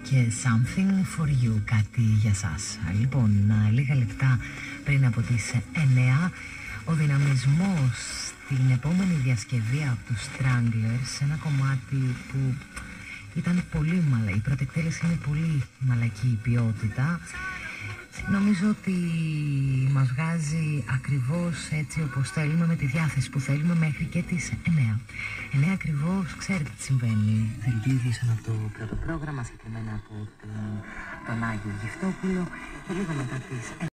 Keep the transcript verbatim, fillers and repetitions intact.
και Something for You, κάτι για σας. Λοιπόν, λίγα λεπτά πριν από τις εννέα, ο δυναμισμός στην επόμενη διασκευή από τους Stranglers, ένα κομμάτι που ήταν πολύ μαλακή, η πρώτη εκτέλεση είναι πολύ μαλακή η ποιότητα. Νομίζω ότι μας βγάζει ακριβώς έτσι όπως θέλουμε, με τη διάθεση που θέλουμε, μέχρι και τις εννέα. εννέα ακριβώς, ξέρετε τι συμβαίνει. Δελτίο από το πρώτο πρόγραμμα, συγκεκριμένα από τον, τον Άγιο Γυφτόπουλο, και λίγο μετά τις